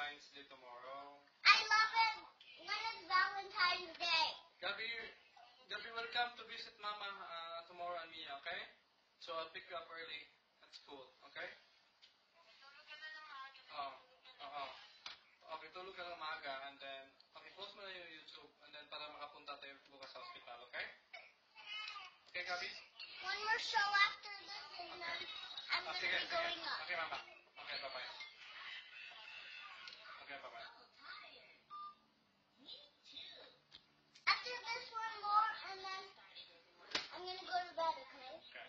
Valentine's Day tomorrow. I love it when it's Valentine's Day. Gabby will come to visit Mama tomorrow and Mia, okay? So I'll pick you up early at school, okay? Okay, tulog ka ng maaga and then, okay, close mo na yung YouTube and then para makapunta tayo bukas sa hospital, okay? Okay, Gabby? One more show after this and then I'm going to be going up. Okay, Mama. Okay, bye-bye. Okay, bye-bye. After this one more and then I'm going to go to bed, okay? Okay.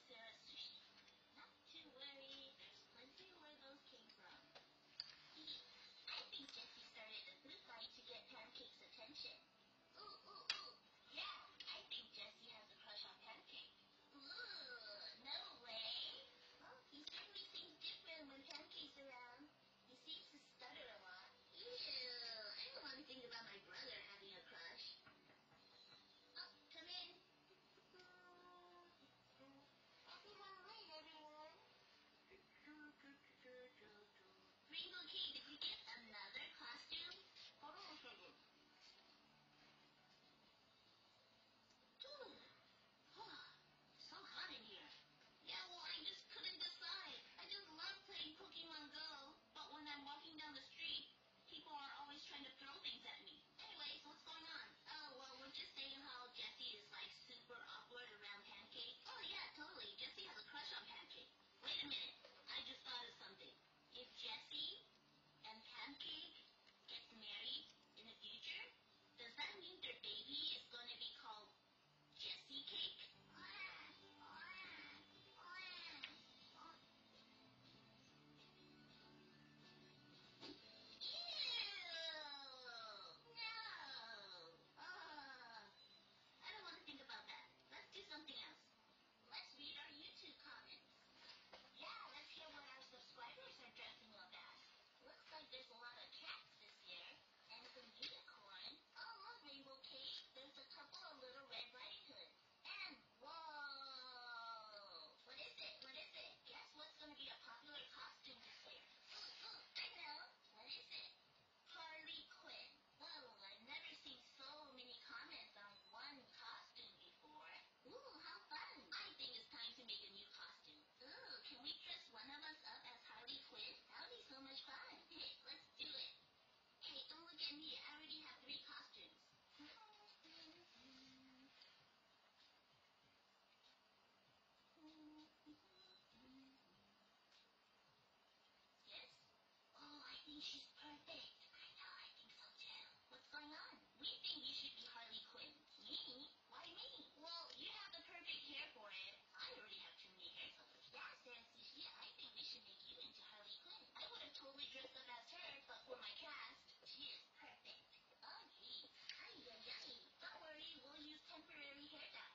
She's perfect. I know, I think so too. What's going on? We think you should be Harley Quinn. Me? Why me? Well, you have the perfect hair for it. I already have too many hair colors. Yeah, Sassy, I think we should make you into Harley Quinn. I would have totally dressed up as her, but for my cast, she is perfect. Oh, geez. Ay. Don't worry, we'll use temporary hair dye.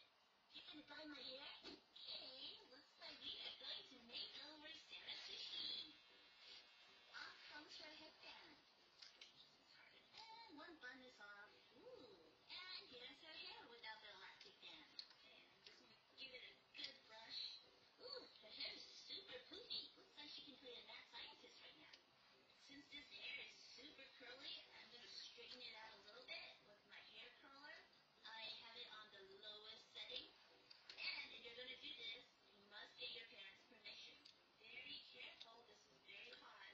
You gonna dye my hair? Okay, looks like we are going to make over Sarah Sushi. Off comes her headband. And one bun is off. Ooh. And here's her hair without the elastic band. And just give it a good brush. Ooh, her hair is super poofy. Looks like she can play a mad scientist right now. Since this hair is super curly, I'm going to straighten it out a little bit with my hair curler. I have it on the lowest setting. And if you're going to do this, you must get your parents' permission. Very careful. This is very hot.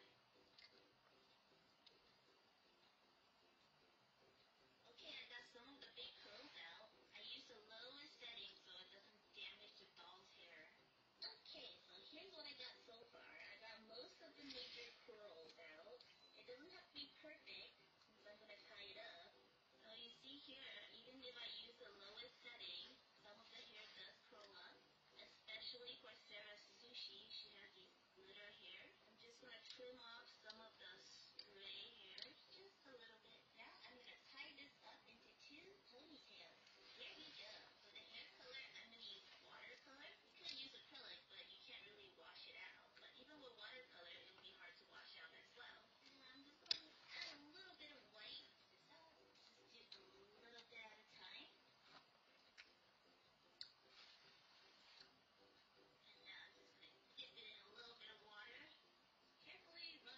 Okay, I got some of the big curls out. I use the lowest setting so it doesn't damage the doll's hair. Okay, so here's what I got so far. I got most of the major curls out. It doesn't have to be perfect since I'm going to tie it up. So you see here, even if I use the lowest setting, some of the hair does curl up. Especially for Sarah Sushi, she has these glitter hair. I'm just going to trim off some of the stray hair, just a little bit. Now I'm going to tie this up into 2 ponytails. There we go. For the hair color, I'm going to use watercolor. You could use acrylic, but you can't really wash it out. But even with watercolor, it would be hard to wash out as well. And I'm just going to add a little bit of white. So just do a little bit at a time. And now I'm just going to dip it in a little bit of water. Carefully rub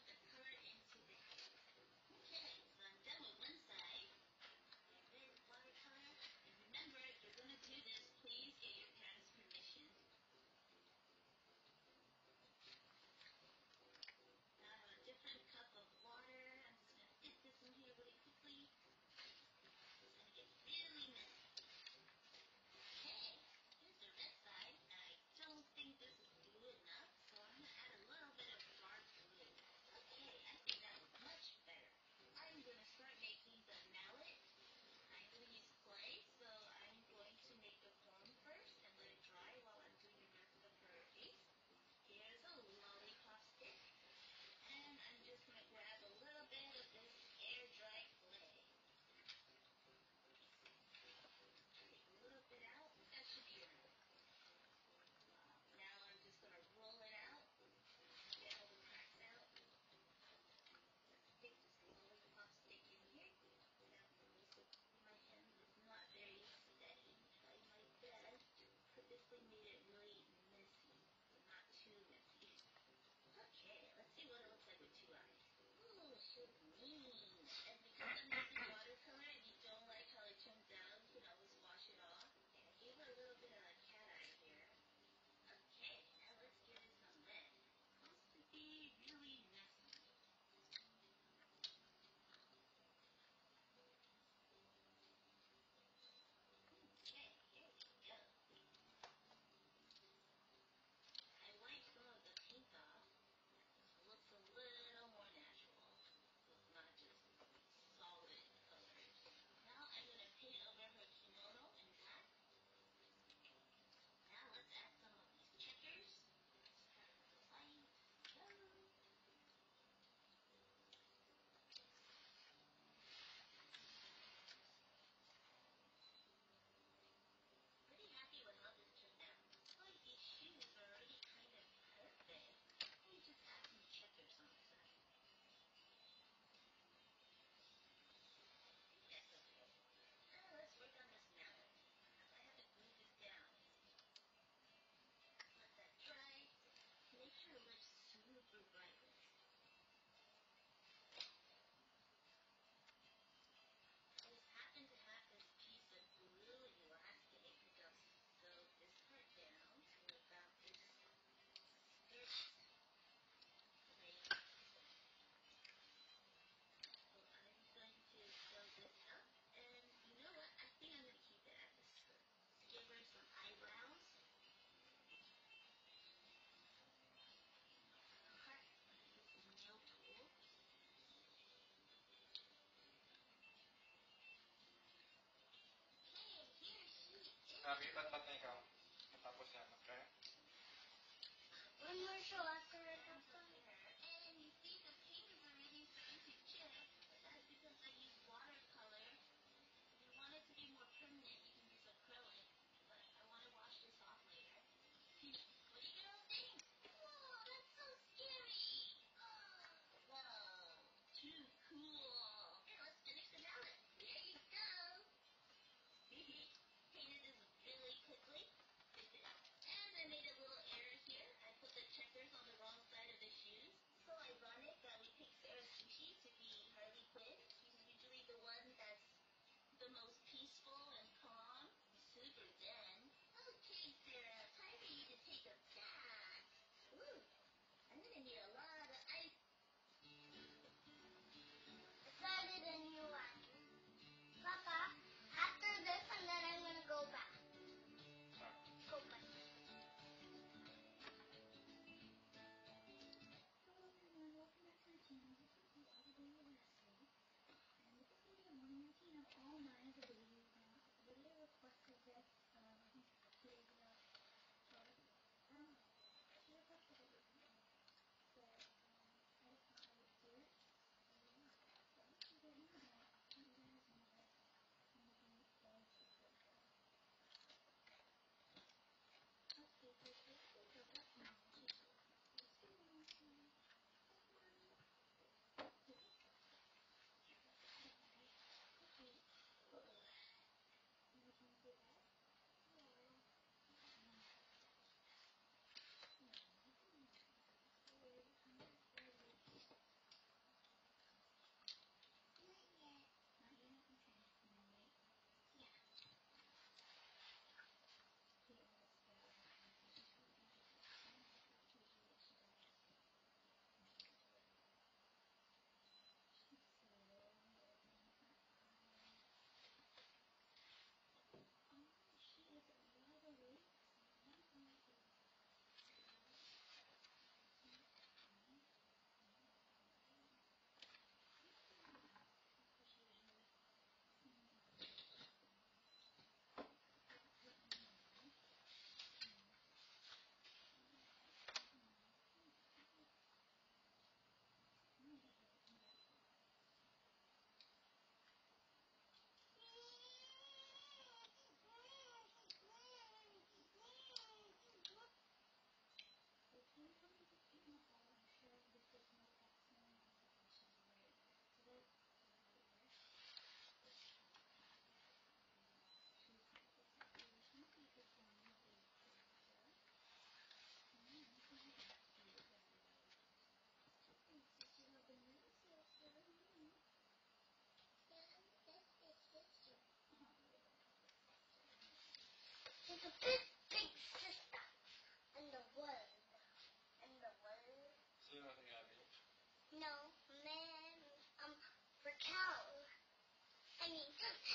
No, man. For cow. I mean,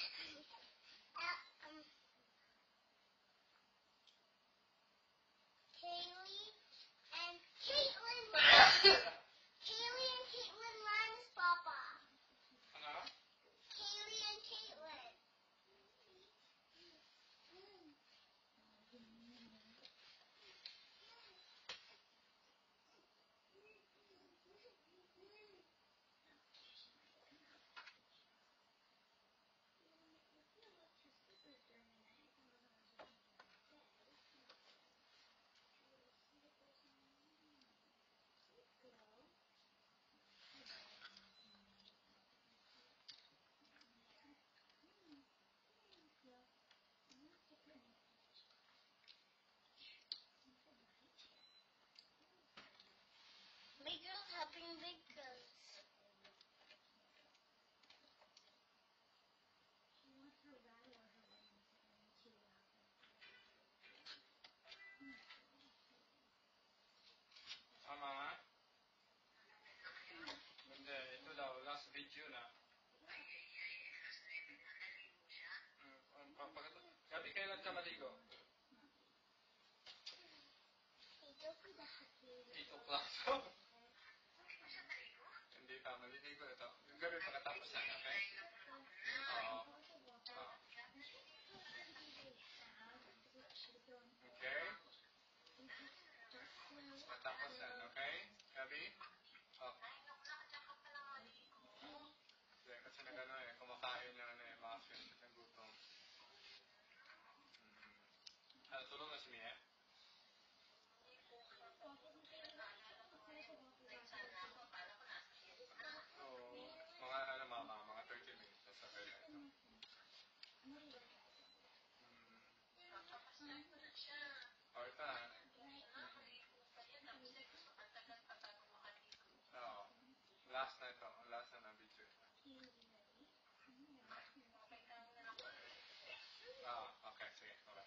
Kaylee and Caitlin. Kaylee and Caitlin runs, Papa. Ano? Kaylee and Caitlin. Big girls helping big girls. Mama? Hindi, ito daw, last video na. Gabi, kailan ka maligo? 8 o'clock. 8 o'clock. Hindi pa, maliligo ito. Yung gabi pagkatapos yan, okay? Oo. Okay? Pagkatapos yan, okay? Gabi? Okay. Hindi, kasi nag-ano kumakain ng muffin ng gutom. Tulong na si Mia. Mga mama, mga 30 minutes. That's okay na ito. O, ito na. Oo. Last na ito. Last na video ito. Okay. Sige. Okay.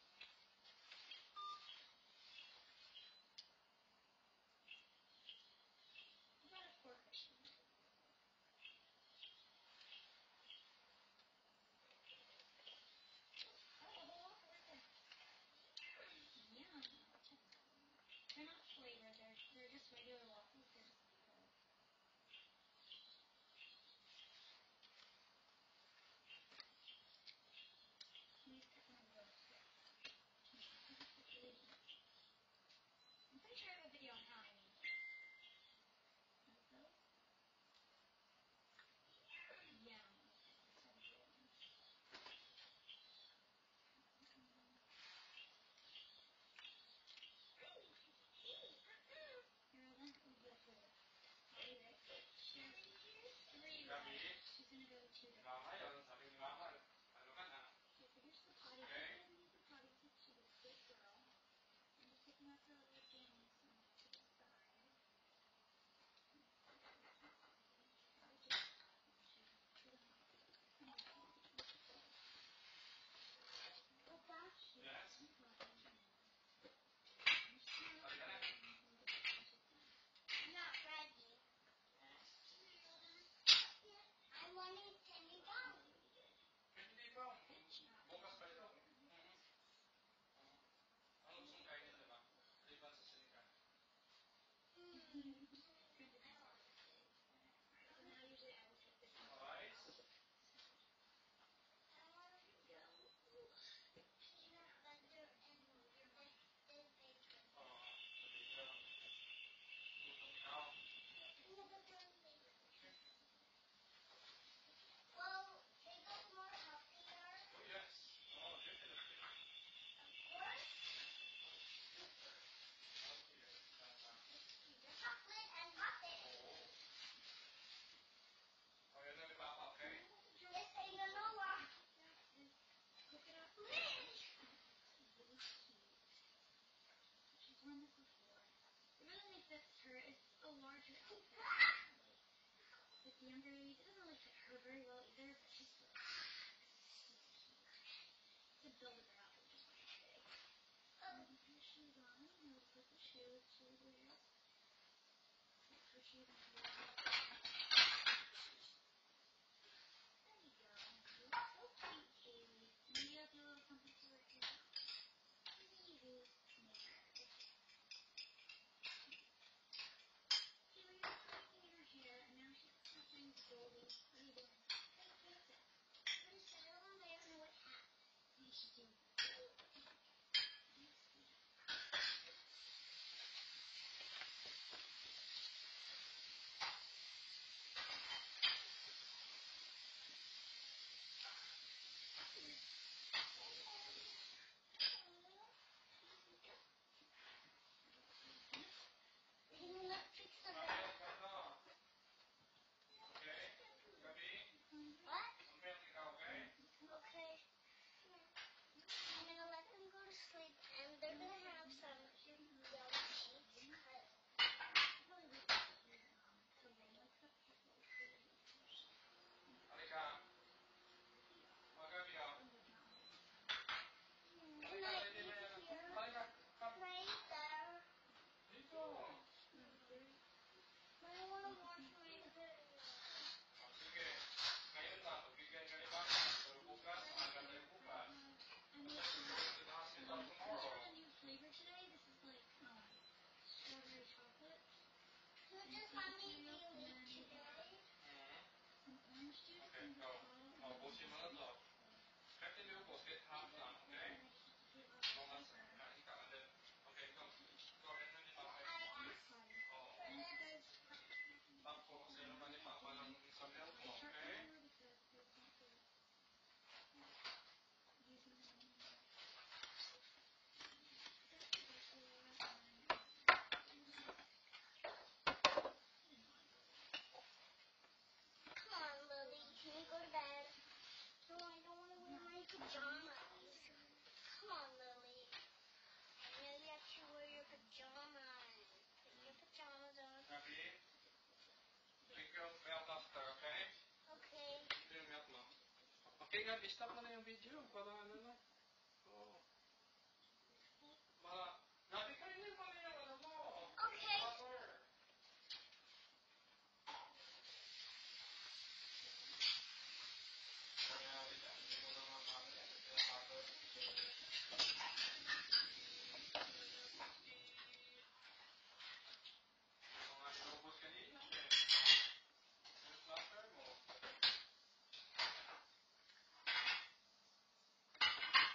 They're not flavored. They're just regular waffles. I'm pretty sure I have a video on how I make it. Yeah. Gabi? Mama, yun. Sabi ni Mama, ano ka na? Okay? Yes? Okay ka na? Not ready. I wanted to be done. Hindi pa. Bukas pa ito. Ano gusto mong kainin, diba? Liban sa sinika. Alright? Well, bagel's more healthier. Oh, yes. Oh, definitely. Of course. Chocolate and coffee. Oh, yan na ni Papa, okay? Yes, I don't know what. Mitch! She's worn this before. It really fits her. It's a larger outfit. With the younger age, it doesn't really fit her very well either, but she's still to build her outfit just like today. Put her shoes on. We'll put the shoes she wears. Put her shoes on. Megan, stop mo na yung video. Para ano na. Oo. Gabi ka rin pala yung ano mo. Okay. Cover. Mga inubos kanina. Yung fluffer mo.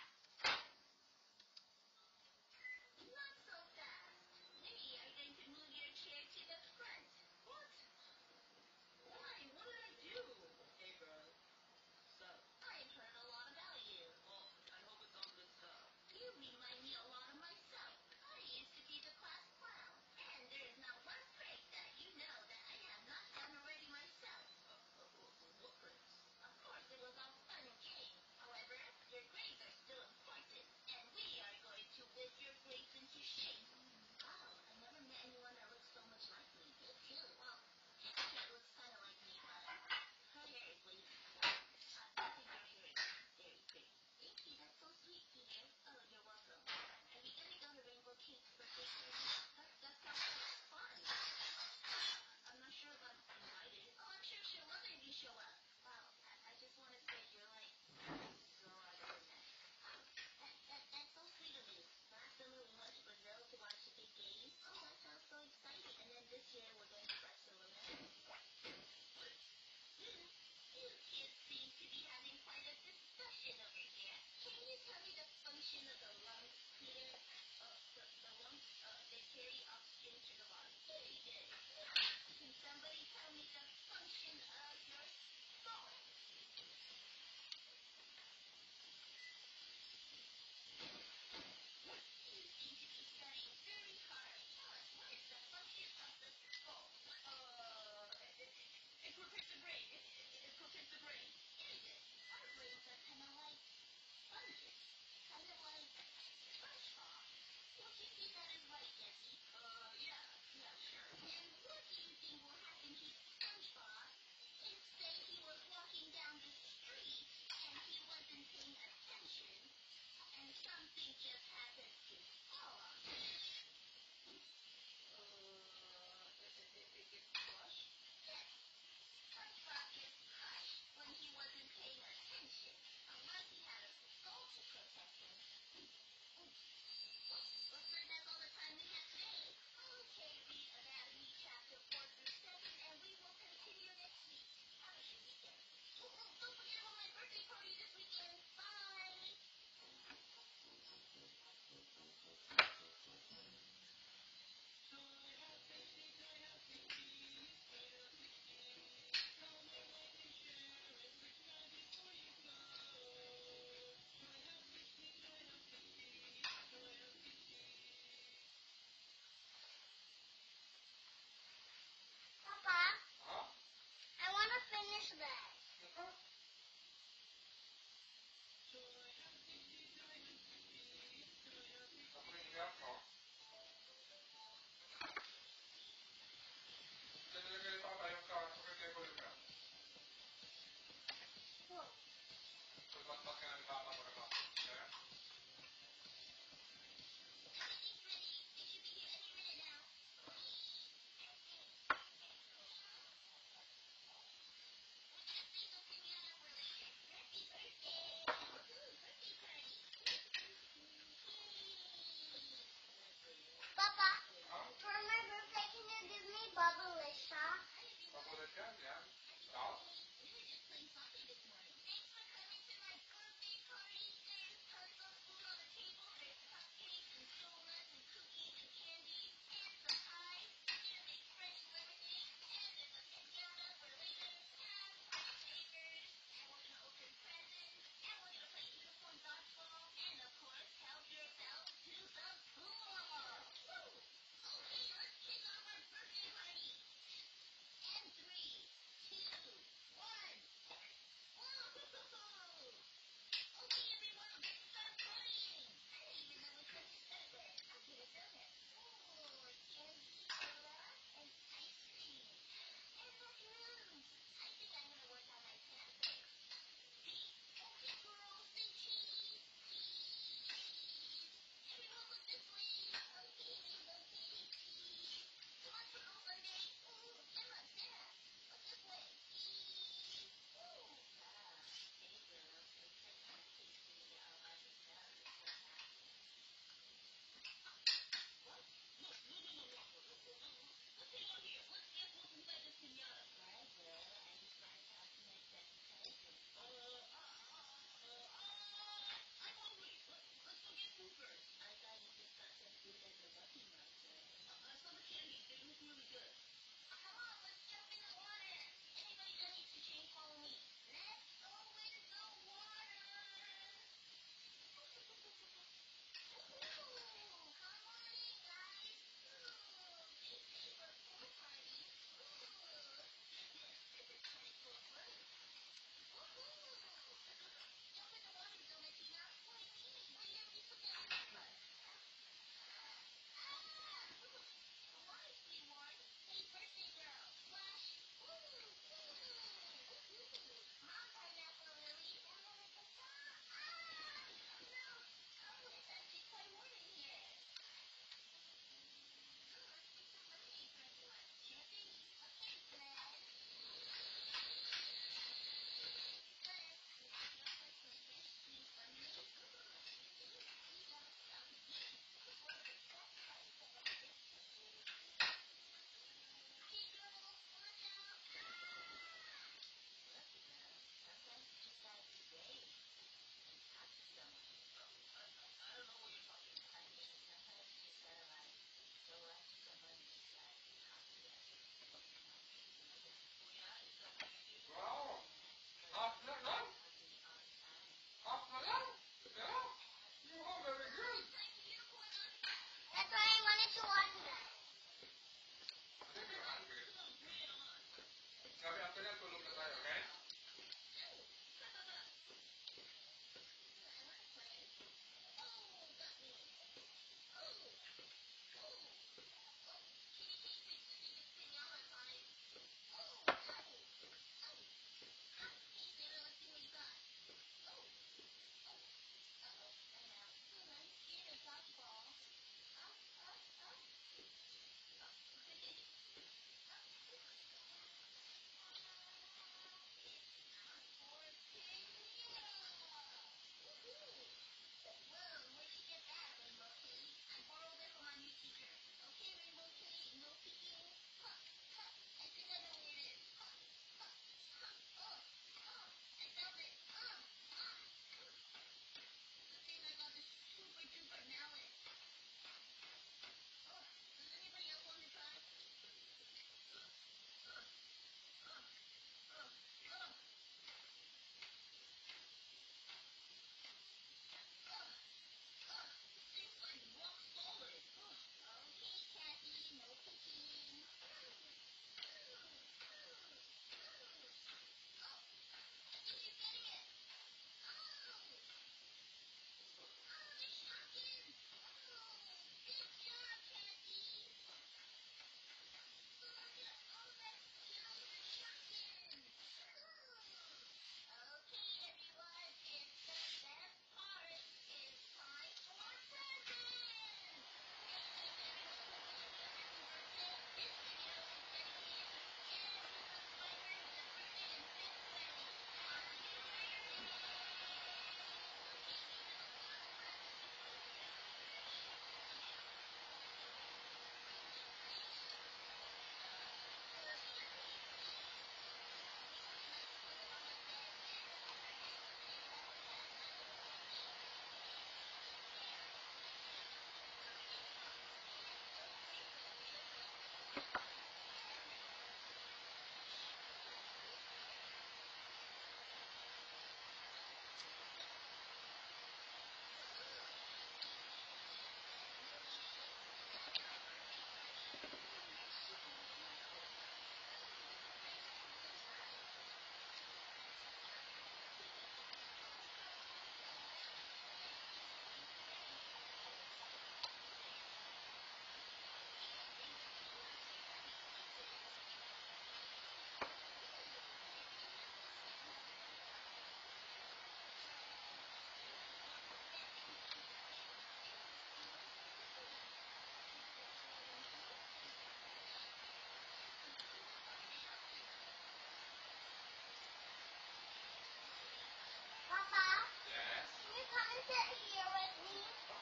sit here with me?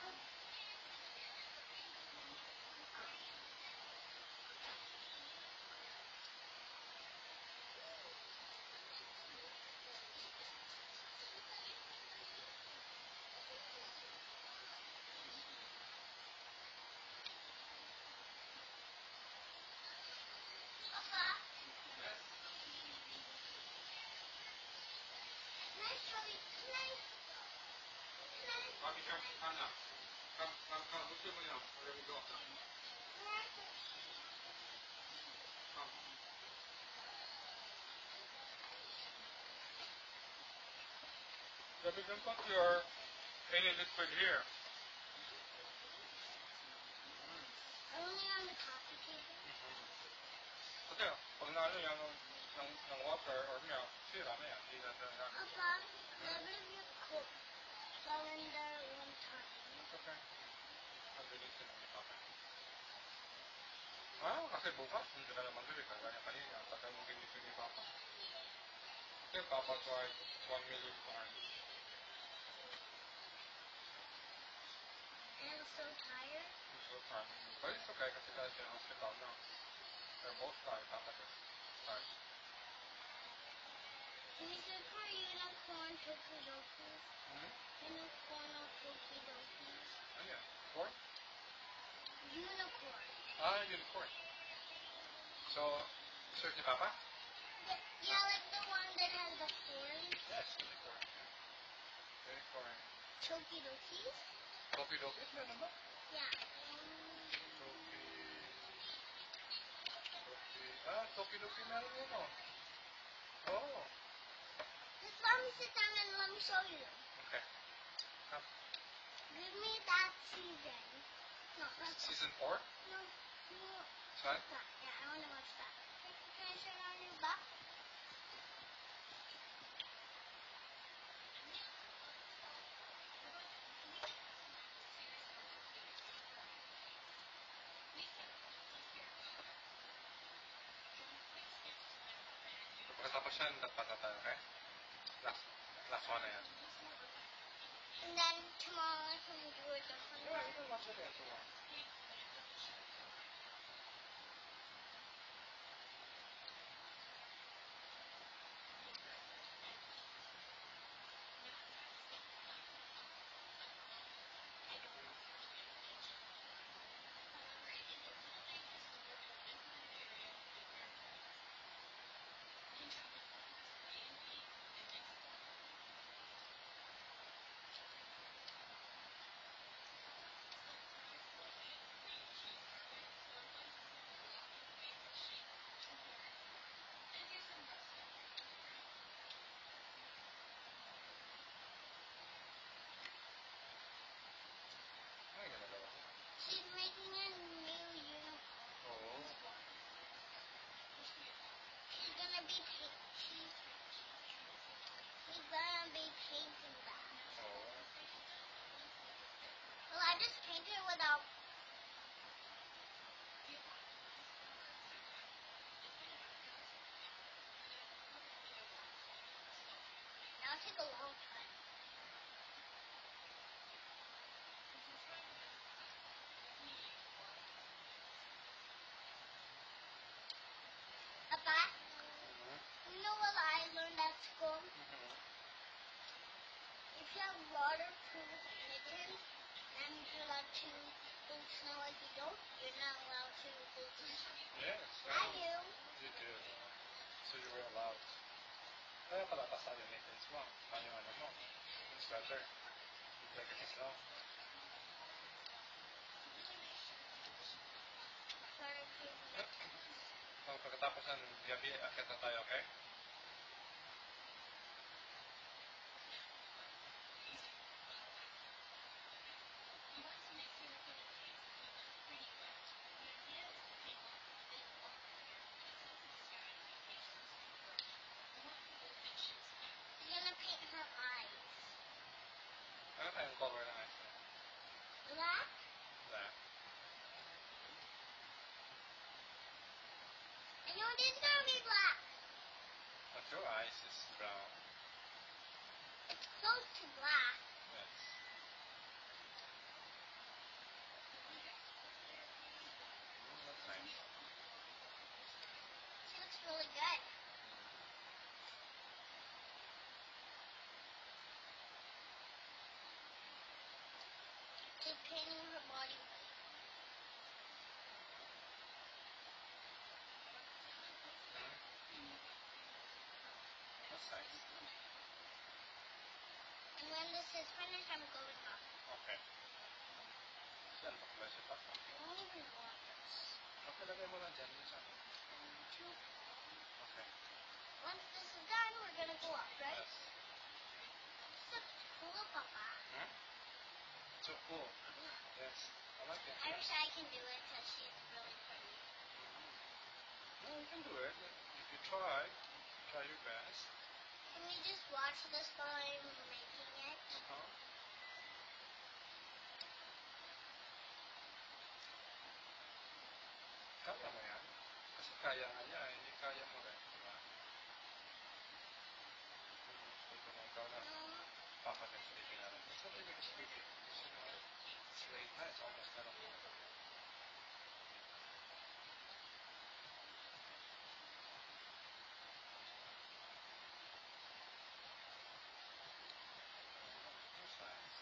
Papa, Yes. can I show you? Mommy, come now. Come. Look at me now. Where do we go? Come. Yeah, we can put your any liquid here. Only on the coffee table? Okay. Pag nalo yan ng water or milk, sira na yan. Hindi na yan. Papa, never you cook cylinder one time. It's okay. Mabilis yun ang ipapay. Kasi bukas, hindi ka naman gawin. Kaya kanina, patay mong ginisip ni Papa. Okay, Papa tried 1 million times. And I was so tired. So tired. But it's okay, kasi guys in hospital now. They're both tired, Papa is tired. Can you get for unicorn tokidokies? Unicorn or tokidokies? Oh yeah. Corn? Unicorn. Unicorn. So, search ni Papa? Yeah, like the one that has the horns. Yes, unicorn. Unicorn. Tokidokies? Tokidokies, meron ba? Yeah. Tokidoki meron yun, oh. Oh. Just let me sit down and let me show you. Okay. Come. Give me that season. No, that's Season 4? no. Son? That. Yeah, I want to watch that. Can I turn on your back? Pagkatapos yan, dapat na tayo, okay? Last one na yan. And then tomorrow I can do a different Yeah, one. you can watch it again tomorrow. Ay, ginagawa ko. She's making a new unicorn. Oo. She's gonna be painting that. Oo. Well, I just painted without. That'll take a long time. Papa, you know what I learned at school? If you have waterproof mittens, that means you're allowed to go snow. If you don't, you're not allowed to go to snow. Yes. I do. You do. So you were allowed. Kaya pala kasali ni Vince mo. Paano yung ano mo? It's better. You take it slow. So, pagkatapos ng gabi, akit na tayo, okay? I'm gonna paint her eyes. Ano tayong color na eyes mo? Black? Black. And yours is gonna be black. But your eyes is brown. It's close to black. Yes. really good. She's painting her body white. That's nice. And when this is finished, I'm going up. Okay. Saan pa pala siya pa? I don't even want this. Okay, lagay mo lang dyan. Dyan. Okay. Once this is done, we're gonna go up, right? Yes. This is cool, Papa. Hmm? So cool. Yes. I like it. I wish I can do it because she's really pretty. No, you can do it. If you try your best. Can we just watch this while I'm making it? Uh-huh. Kaya mo yan. Kasi kaya nga niya, hindi kaya mo rin. Diba? Ito na ikaw na. Papa can sleeping on it. It's not even sleeping. It's late night. It's almost 10 o'clock. That's nice.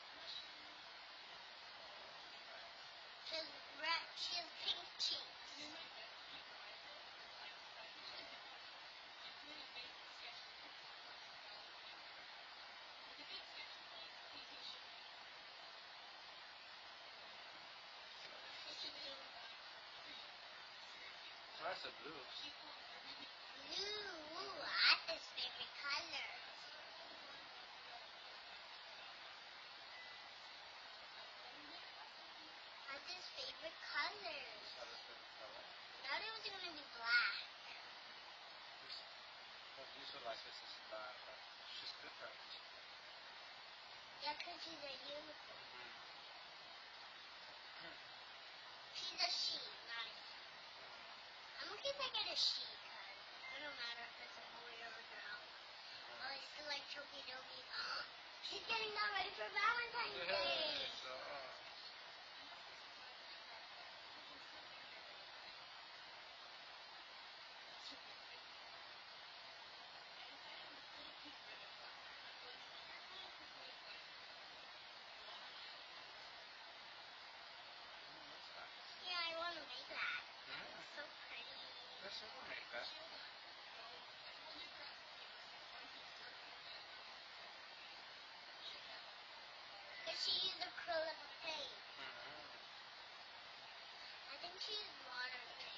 She has pink cheeks. That's the blue. Blue, that's his favorite color. That's his favorite color. That is the color. Now it was gonna be black. But usually this is bad, but she's different. Yeah, because she's a unicorn. She's a she, not a he. I'm okay if I get a she, because it don't matter if it's a boy or a girl. Oh, I still like Choki Doki. She's getting all ready for Valentine's Day. Yeah, I want to make that. It's so pretty. Let's never make that. But she used acrylic paint. I think she used water paint.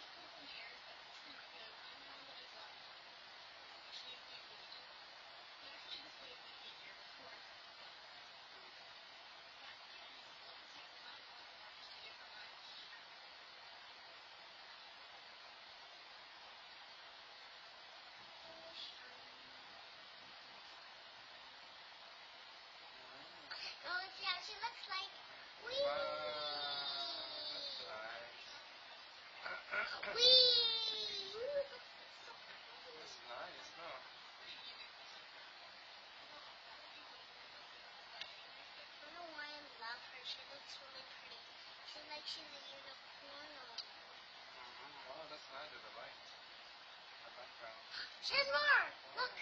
Oh, let's see how she looks like. Whee! That's nice. Whee! That's nice, no? I don't know why I love her. She looks really pretty. She's like she's a unicorn. Oh, that's nice with the light. The background. She has more! Look!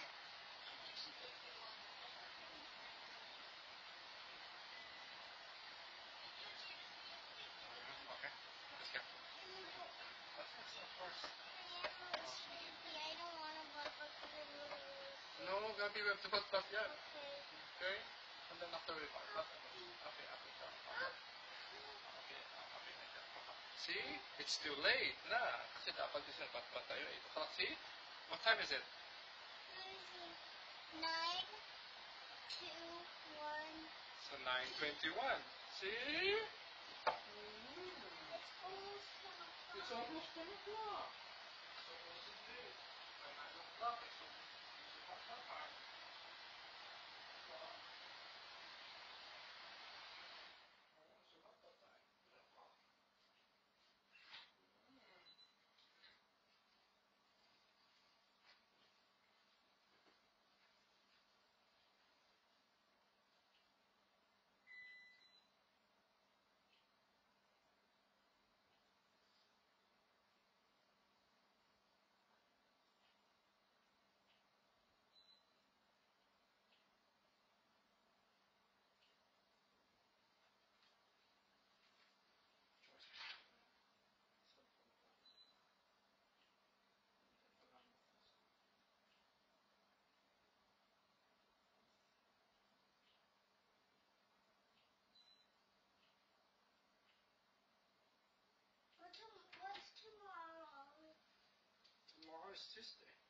Okay. Let's go. That's it, of course. I don't want to butt because it really No, Gabby, we have to put stuff yet. Okay. Okay? And then after we put stuff. Okay. See? It's too late na. Kasi dapat kasi nagpatpat tayo. 8 o'clock. See? What time is it? 9, 2, 1. So 9:21. See? It's almost 10 o'clock. It's almost 10 o'clock. So what's it date? By 9 o'clock. It's almost time. her sister.